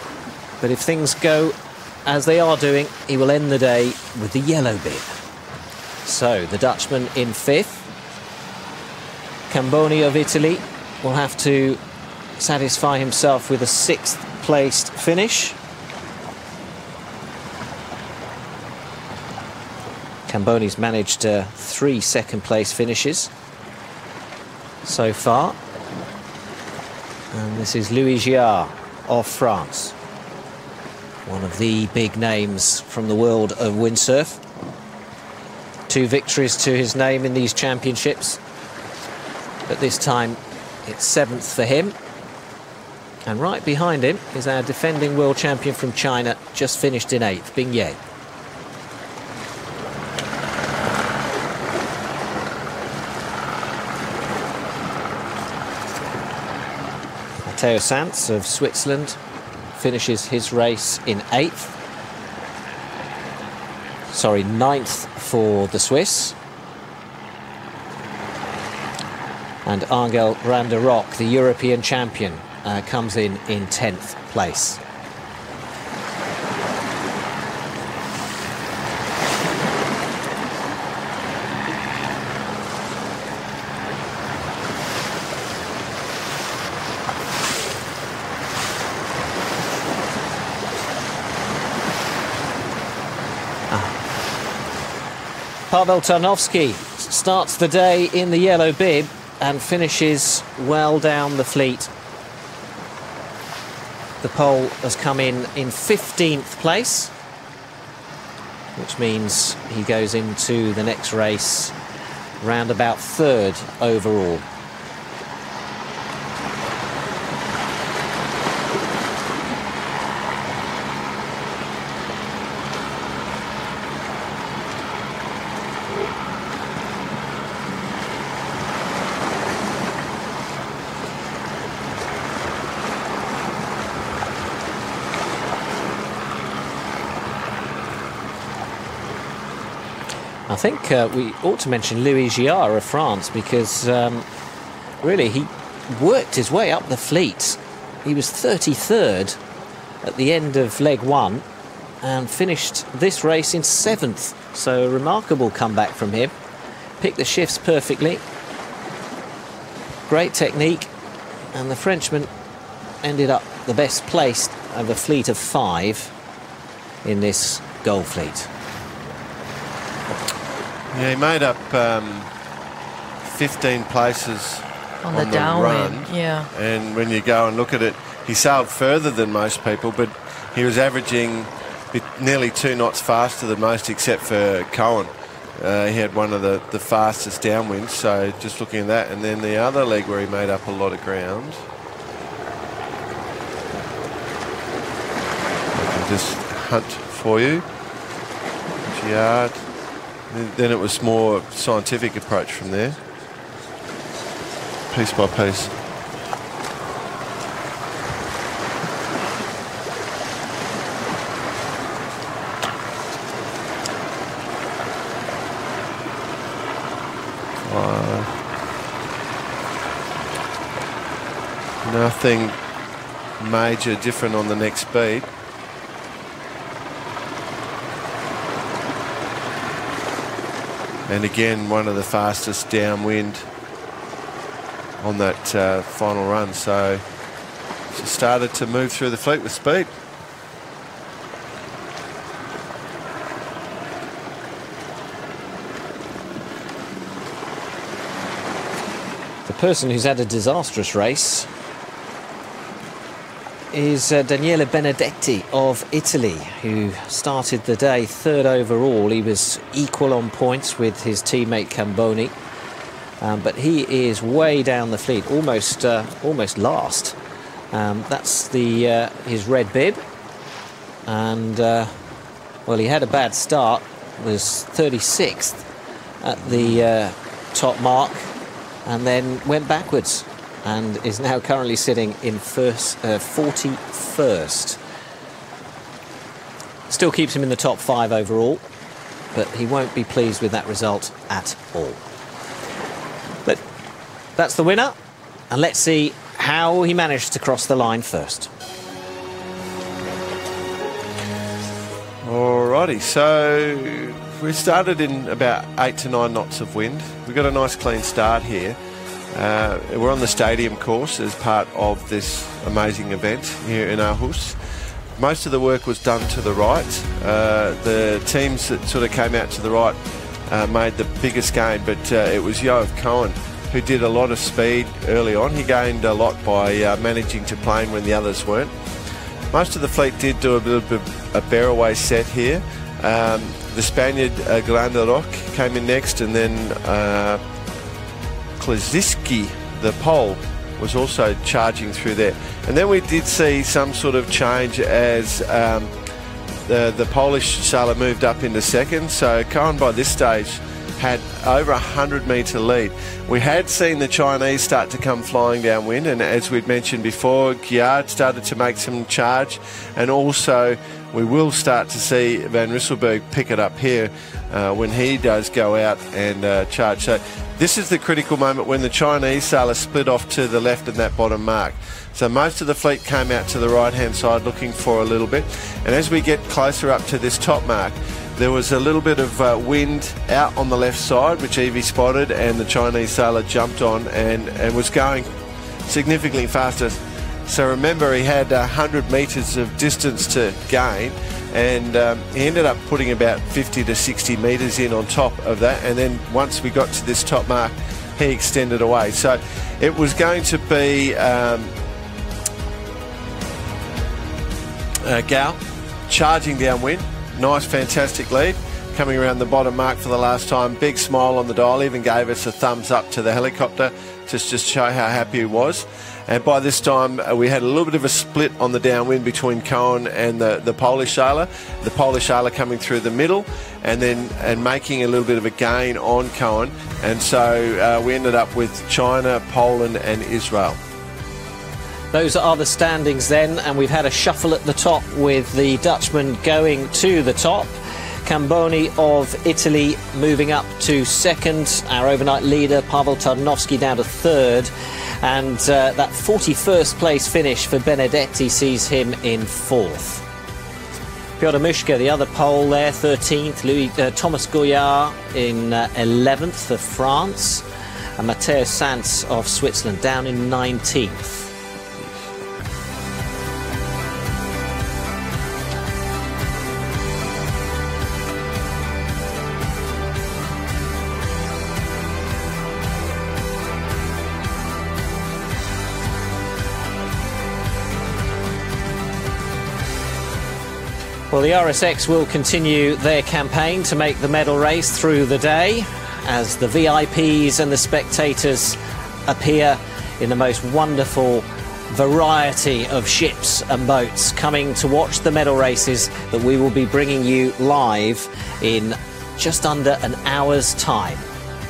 But if things go as they are doing, he will end the day with the yellow bib. So the Dutchman in 5th. Camboni of Italy will have to satisfy himself with a 6th placed finish. Camboni's managed 3 second place finishes so far. And this is Louis Giard of France, one of the big names from the world of windsurf. 2 victories to his name in these championships, but this time it's 7th for him. And right behind him is our defending world champion from China, just finished in 8th, Bing Ye. Matteo Sanz of Switzerland finishes his race in 8th. Sorry, 9th for the Swiss. And Angel Van der Rock, the European champion, comes in 10th place. Pavel Tarnowski starts the day in the yellow bib and finishes well down the fleet. The pole has come in 15th place, which means he goes into the next race round about 3rd overall. I think we ought to mention Louis Giard of France, because really he worked his way up the fleet. He was 33rd at the end of leg 1 and finished this race in 7th. So a remarkable comeback from him. Picked the shifts perfectly. Great technique. And the Frenchman ended up the best placed of a fleet of 5 in this goal fleet. Yeah, he made up 15 places on the downwind run. Yeah. And when you go and look at it, he sailed further than most people, but he was averaging nearly 2 knots faster than most, except for Cohen. He had one of the fastest downwinds, so just looking at that. And then the other leg where he made up a lot of ground. I can just hunt for you. Giard. Then it was more scientific approach from there, piece by piece. Nothing major different on the next beat. And again, one of the fastest downwind on that final run. So she started to move through the fleet with speed. The person who's had a disastrous race is Daniele Benedetti of Italy, who started the day 3rd overall. He was equal on points with his teammate Camboni, but he is way down the fleet, almost last. That's his red bib, and well, he had a bad start, was 36th at the top mark, and then went backwards, and is now currently sitting in 41st. Still keeps him in the top 5 overall, but he won't be pleased with that result at all. But that's the winner, and let's see how he managed to cross the line first. Alrighty, so we started in about 8 to 9 knots of wind. We got a nice clean start here. We're on the stadium course as part of this amazing event here in Aarhus. Most of the work was done to the right. The teams that sort of came out to the right made the biggest gain, but it was Joachim Cohen who did a lot of speed early on. He gained a lot by managing to plane when the others weren't. Most of the fleet did do a little bit of a bear-away set here. The Spaniard Glanderock came in next, and then Klasiski, the Pole, was also charging through there. And then we did see some sort of change as the Polish sailor moved up into second. So Cohen by this stage had over 100-metre lead. We had seen the Chinese start to come flying downwind, and as we'd mentioned before, Giard started to make some charge, and also we will start to see Van Rysselberg pick it up here when he does go out and charge. So this is the critical moment when the Chinese sailor split off to the left in that bottom mark. So most of the fleet came out to the right-hand side looking for a little bit, and as we get closer up to this top mark, there was a little bit of wind out on the left side, which Evie spotted, and the Chinese sailor jumped on and was going significantly faster. So remember, he had 100 metres of distance to gain, and he ended up putting about 50 to 60 metres in on top of that, and then once we got to this top mark, he extended away. So it was going to be Gao charging downwind. Nice, fantastic lead. Coming around the bottom mark for the last time. Big smile on the dial. Even gave us a thumbs up to the helicopter just to show how happy he was. And by this time, we had a little bit of a split on the downwind between Cohen and the Polish sailor. The Polish sailor coming through the middle and making a little bit of a gain on Cohen. And so we ended up with China, Poland and Israel. Those are the standings then, and we've had a shuffle at the top with the Dutchman going to the top. Camboni of Italy moving up to second. Our overnight leader, Pavel Tarnowski, down to third. And that 41st place finish for Benedetti sees him in fourth. Piotr Mushka, the other Pole there, 13th. Thomas Goyard in 11th for France. And Matteo Sanz of Switzerland down in 19th. Well, the RSX will continue their campaign to make the medal race through the day as the VIPs and the spectators appear in the most wonderful variety of ships and boats coming to watch the medal races that we will be bringing you live in just under an hour's time.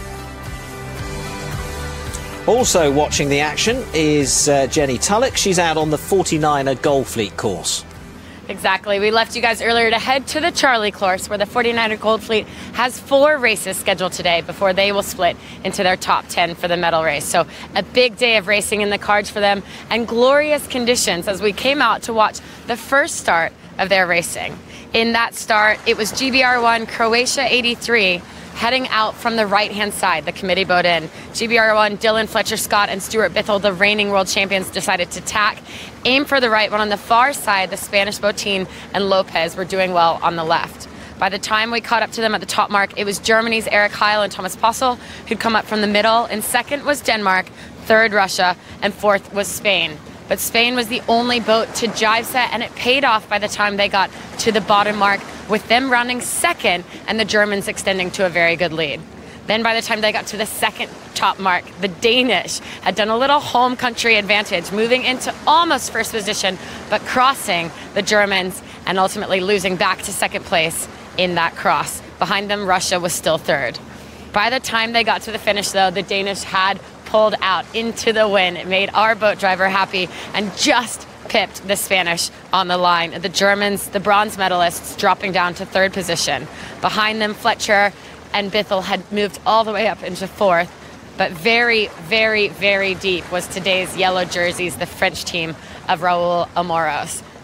Also watching the action is Jenny Tulloch. She's out on the 49er Goldfleet course. Exactly. We left you guys earlier to head to the Charlie course where the 49er Goldfleet has 4 races scheduled today before they will split into their top 10 for the medal race. So a big day of racing in the cards for them and glorious conditions as we came out to watch the first start of their racing. In that start, it was GBR1 Croatia 83 heading out from the right-hand side, the committee boat in. GBR1, Dylan Fletcher Scott and Stuart Bithell, the reigning world champions, decided to tack, aim for the right, but on the far side, the Spanish Botín and Lopez were doing well on the left. By the time we caught up to them at the top mark, it was Germany's Eric Heil and Thomas Possel who'd come up from the middle, and second was Denmark, third Russia, and fourth was Spain. But Spain was the only boat to jive set, and it paid off by the time they got to the bottom mark, with them rounding second and the Germans extending to a very good lead. Then by the time they got to the second top mark, the Danish had done a little home country advantage, moving into almost first position, but crossing the Germans and ultimately losing back to second place in that cross. Behind them, Russia was still third. By the time they got to the finish, though, the Danish had pulled out into the wind. It made our boat driver happy and just pipped the Spanish on the line. The Germans, the bronze medalists, dropping down to third position. Behind them, Fletcher and Bithell had moved all the way up into fourth. But very, very, very deep was today's yellow jerseys, the French team of Raoul Amoros.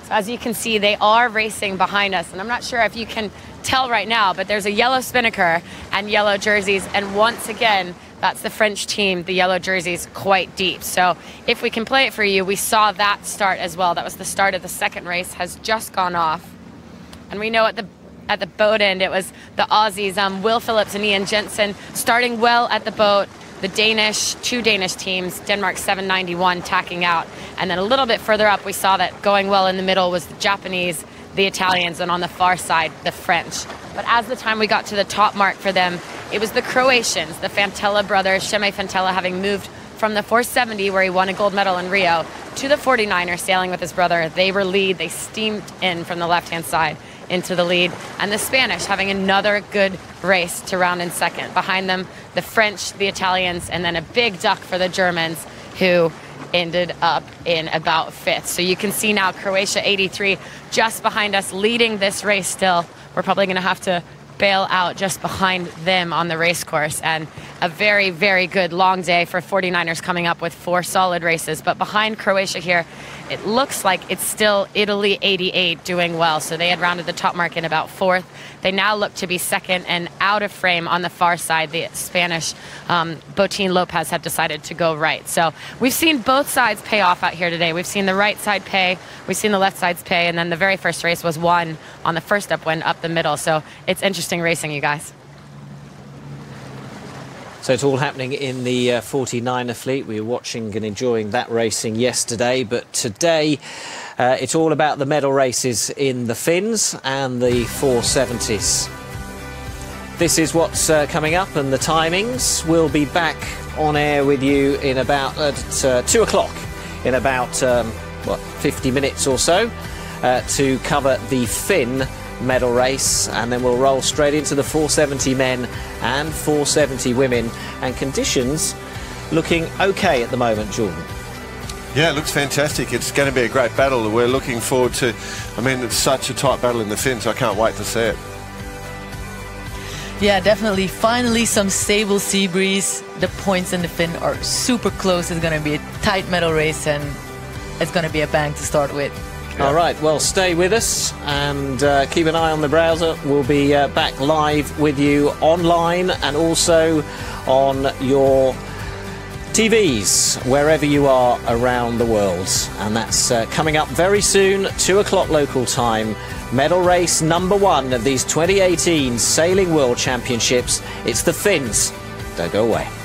So as you can see, they are racing behind us, and I'm not sure if you can tell right now, but there's a yellow spinnaker and yellow jerseys, and once again, that's the French team, the yellow jerseys, quite deep. So if we can play it for you, we saw that start as well. That was the start of the second race, has just gone off. And we know at the boat end, it was the Aussies, Will Phillips and Ian Jensen, starting well at the boat. The two Danish teams, Denmark 791 tacking out. And then a little bit further up, we saw that going well in the middle was the Japanese, the Italians, and on the far side, the French. But as the time we got to the top mark for them, it was the Croatians, the Fantella brothers, Sheme Fantella having moved from the 470, where he won a gold medal in Rio, to the 49er, sailing with his brother. They were lead. They steamed in from the left-hand side into the lead. And the Spanish having another good race to round in second. Behind them, the French, the Italians, and then a big duck for the Germans, who ended up in about fifth. So you can see now Croatia 83 just behind us, leading this race still. We're probably going to have to bail out just behind them on the race course, and a very, very good long day for 49ers coming up with 4 solid races. But behind Croatia here, it looks like it's still Italy 88 doing well. So they had rounded the top mark in about 4th. They now look to be second, and out of frame on the far side, the Spanish Botín Lopez have decided to go right. So we've seen both sides pay off out here today. We've seen the right side pay, we've seen the left sides pay, and then the very first race was won on the first upwind up the middle. So it's interesting racing, you guys. So it's all happening in the 49er fleet. We were watching and enjoying that racing yesterday, but today it's all about the medal races in the Finns and the 470s. This is what's coming up, and the timings. We'll be back on air with you in about 2 o'clock, in about 50 minutes or so, to cover the Finn medal race, and then we'll roll straight into the 470 men and 470 women, and conditions looking okay at the moment, Jordan. Yeah, it looks fantastic. It's going to be a great battle. We're looking forward to, I mean, it's such a tight battle in the Finns. I can't wait to see it. Yeah, definitely. Finally, some stable sea breeze. The points in the Finn are super close. It's going to be a tight medal race, and it's going to be a bang to start with. Yeah. All right, well, stay with us and keep an eye on the browser. We'll be back live with you online and also on your TVs, wherever you are around the world. And that's coming up very soon, 2 o'clock local time. Medal race number 1 of these 2018 Sailing World Championships. It's the Finns. Don't go away.